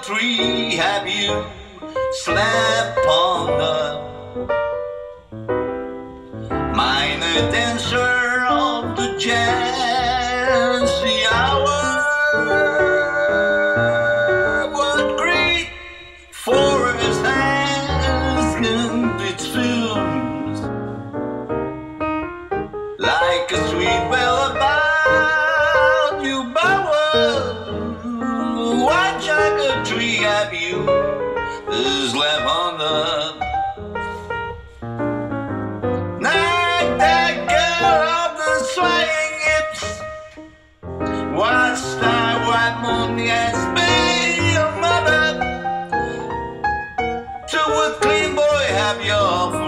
tree have you slept under? Minor dancer of the Jazzie hour. What great forest has its films, like a sweet bell about you bower. What sugar tree have you slept under? Swaying hips, whilst I white moon has been your mother. To a clean boy have your